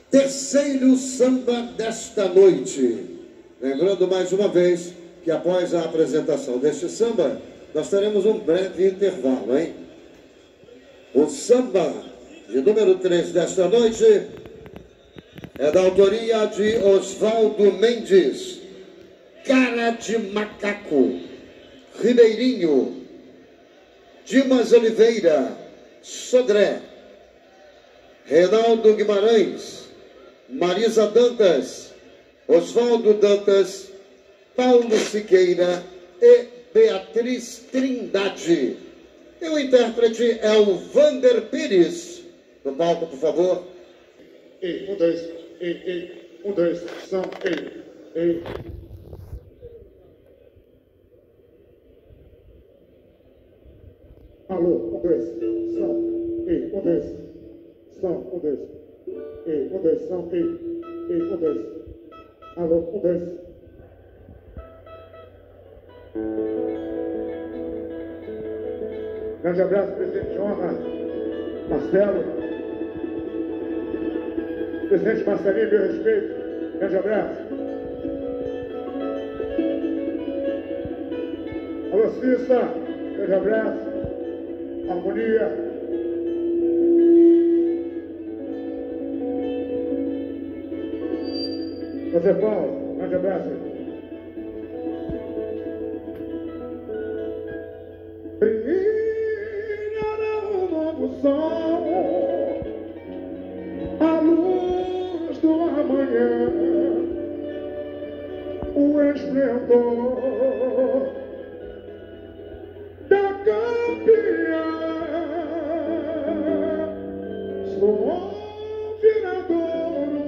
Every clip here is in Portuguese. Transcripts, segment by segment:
Terceiro samba desta noite. Lembrando mais uma vez que após a apresentação deste samba, nós teremos um breve intervalo, hein? O samba de número 3 desta noite é da autoria de Oswaldo Mendes, Cara de Macaco, Ribeirinho, Dimas Oliveira, Sodré, Reinaldo Guimarães, Marisa Dantas, Oswaldo Dantas, Paulo Siqueira e Beatriz Trindade. E o intérprete é o Vander Pires. No palco, por favor. Ei, 1, 2, ei, 1, 2, som, ei. Alô, 1, 2, som, ei, 1, 2, som, 1, 2, ei, 1, 2, som, ei, 1, 2, alô, 1, 2. Grande abraço, presidente de honra, Marcelo. Presidente Marcelinho, meu respeito. Grande abraço. Alô, Cissa. Grande abraço. Harmonia. José Paulo, grande abraço. Brilhará um novo sol, a luz do amanhã, o esplendor da campeã. Sou viradouro,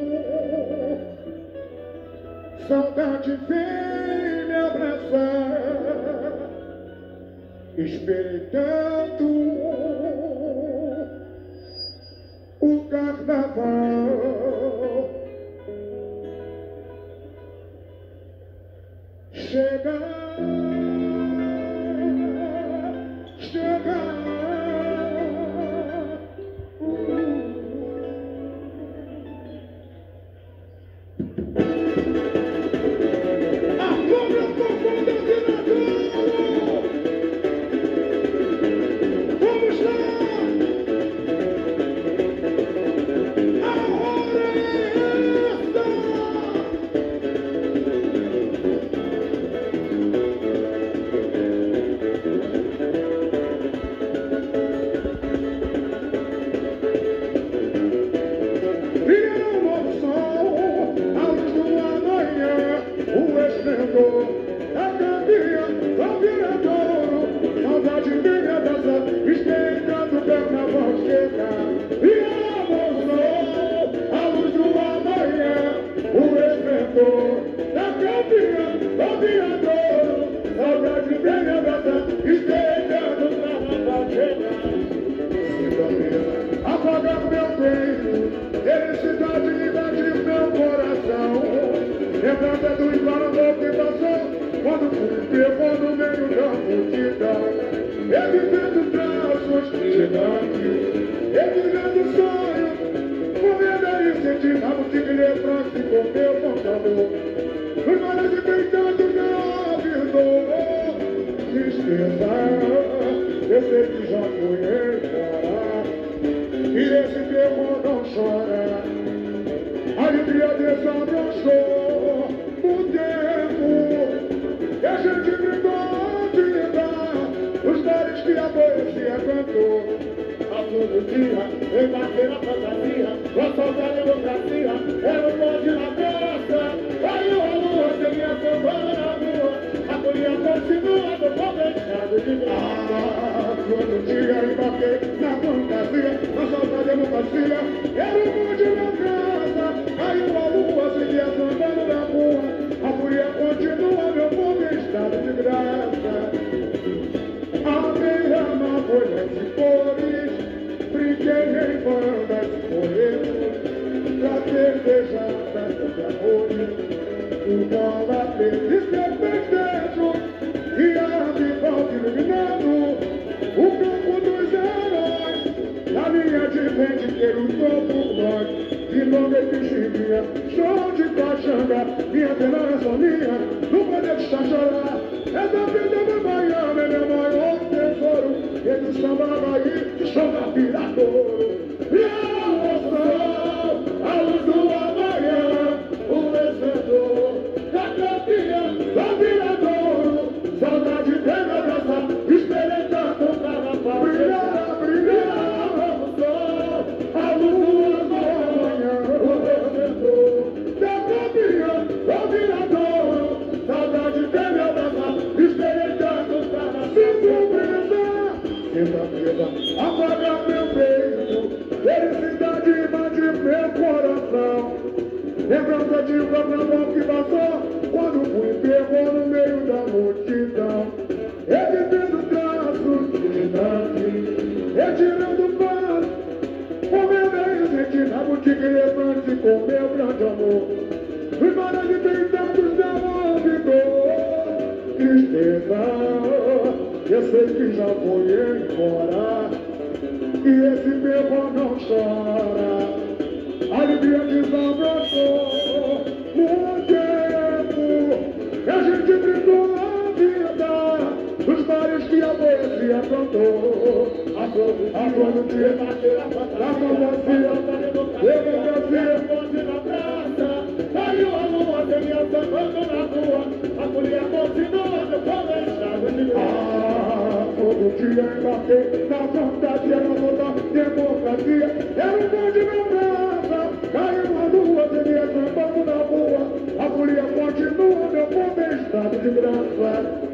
saudade vem me abraçar, esperei tanto o carnaval chegar. De longa e família, show de caixanga, minha pena é só minha, não pode deixar chorar. Essa vida é minha Baiana, é meu maior tesouro. Ele chamava aí, chama Viradouro. E eu sou a luz do amanhã, o vencedor da campeã, da Viradouro. Saudade vem me abraçar, esperei tanto o carnaval. Brilhar, brilhar, eu sou a luz do amanhã, o vencedor da campeã, da Viradouro. Saudade vem me abraçar, esperei tanto o carnaval. Quinta-feira, apaga meu peito, felicidade invade meu coração. Lembrança de um carnaval que passou, quando fui pego no meio da multidão. Evitando traços de idade, retirando paz, com meu bem senti na boutique levante com meu grande amor. Fui para de tantos amor e dor, tristeza. Eu sei que já foi embora, e esse meu amor não chora. A alegria desabraçou no tempo, e a gente brindou a vida dos bares que a poesia cantou. A flor do dia, a fantasia, democracia, na praça, caiu a lua, seria sambando na rua, a folia continua, depois da estrada de todo dia embarquei na fantasia, na moda, democracia, era um bonde na praça, caiu a lua, seria sambando na rua, a folia continua, depois da estrada de graça.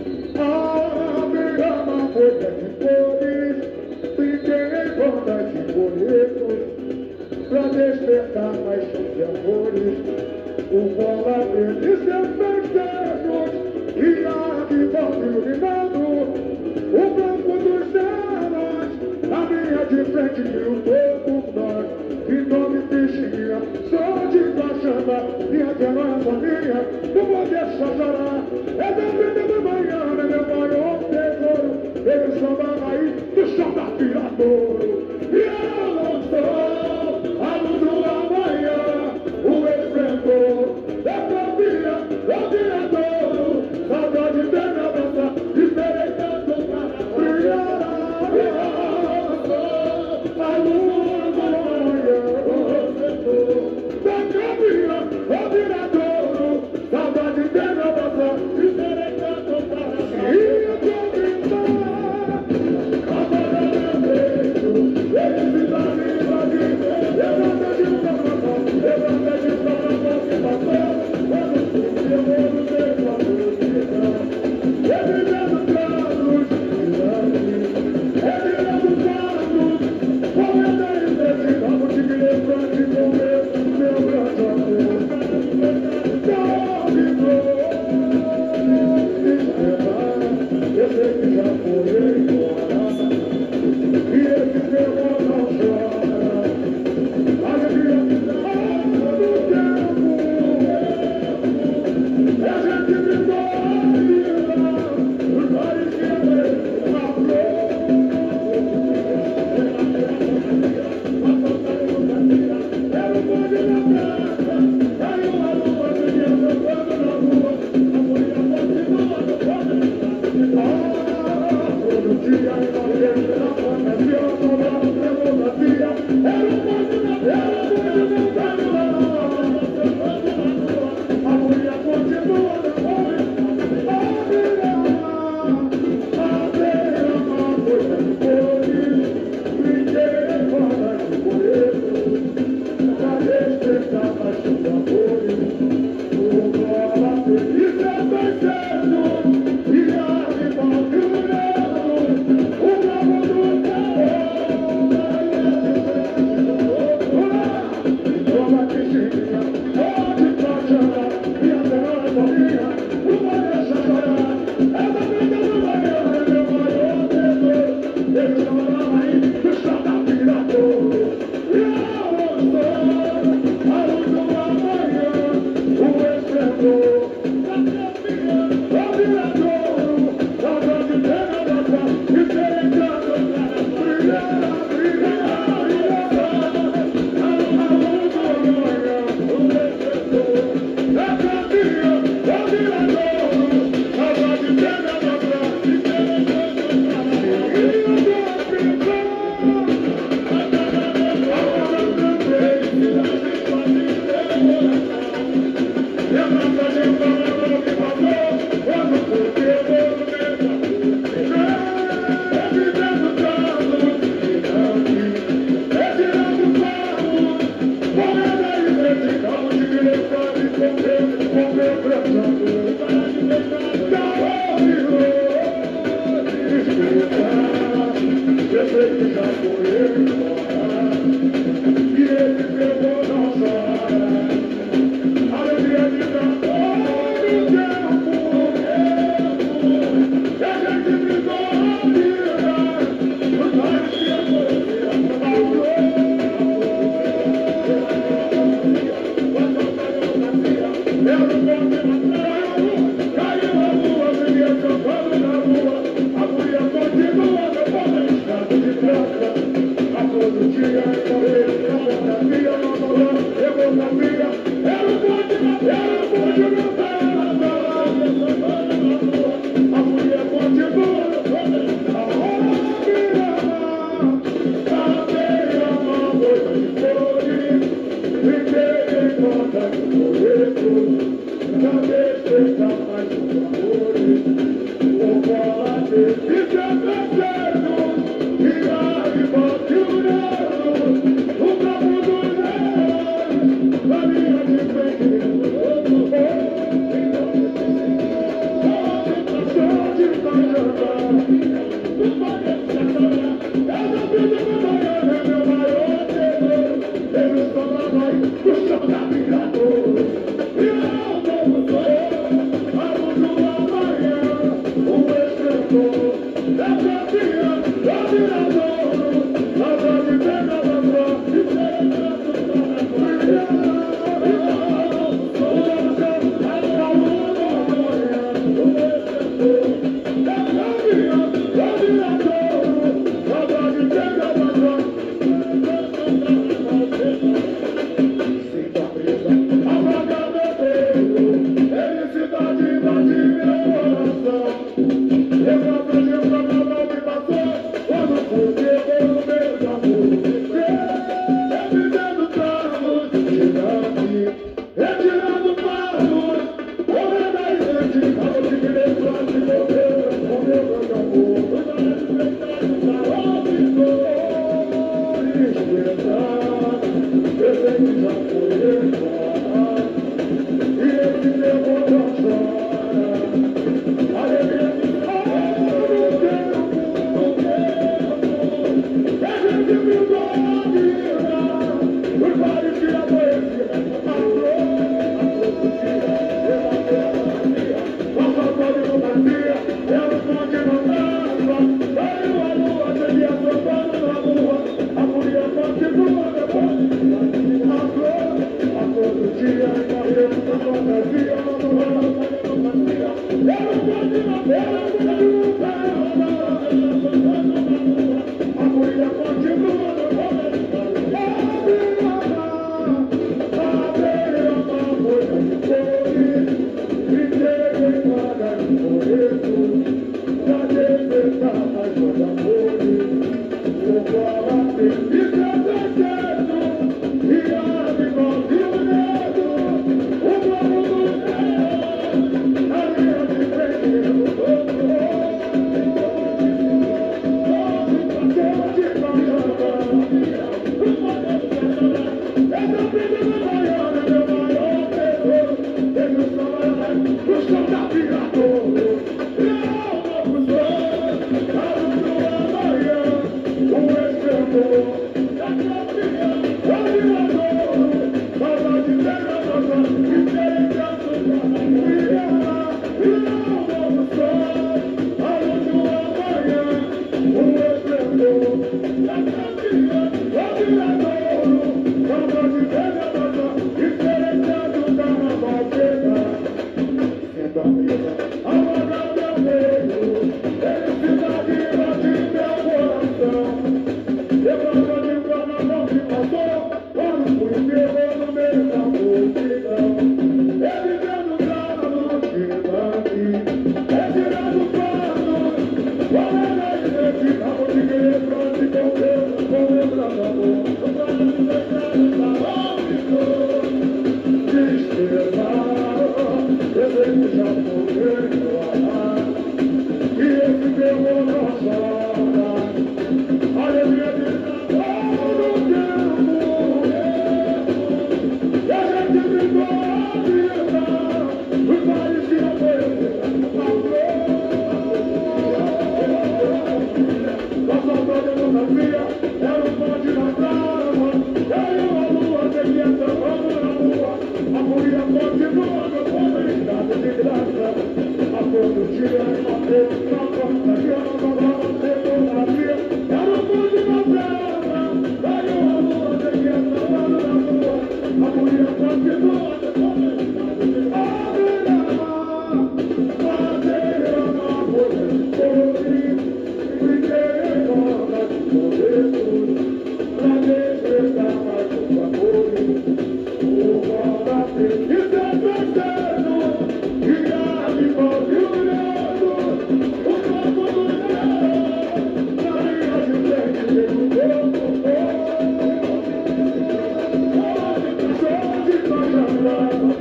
A minha ama foi de cores, brinquei em bandas de boletos, pra despertar paixão de amores, o bola preta e seus festejos, e a que volta iluminado, o branco dos cenas, a minha de frente e o topo nós, que nome bichinha, sou de caixamba, minha terra é só minha, não vou deixar chorar, é da vida da manhã, é meu maior tesouro, ele samba aí do chão da Viradouro, e eu não sou a luz do amanhã, o esplendor da família, do Viradouro, saudade de me abraçar, esperei tanto para brilhar, eu sou a luz.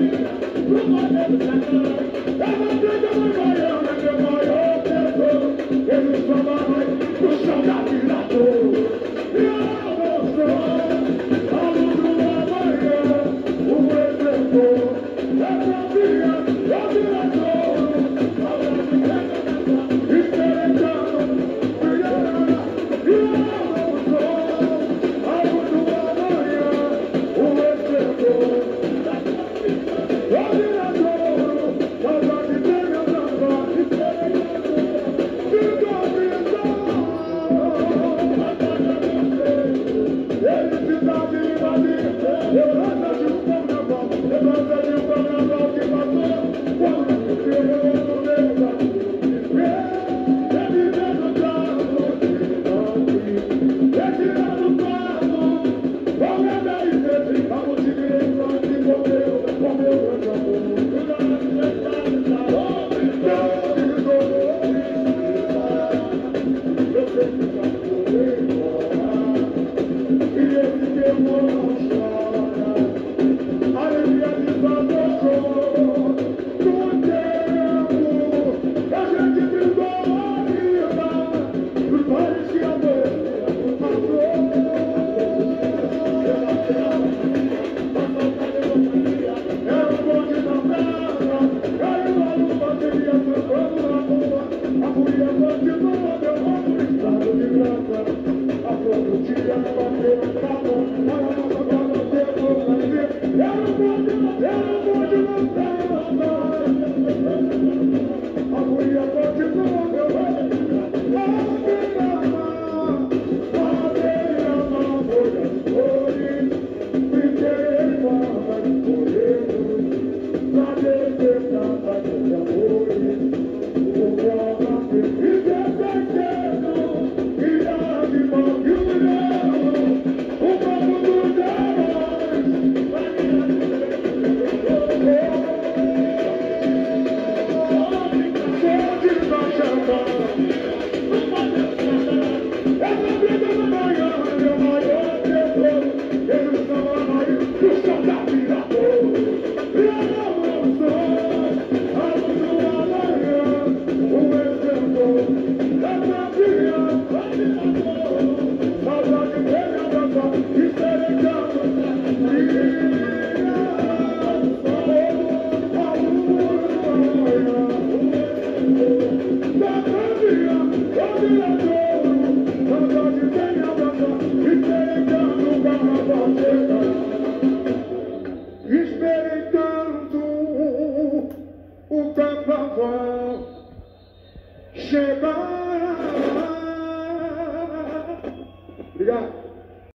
Chega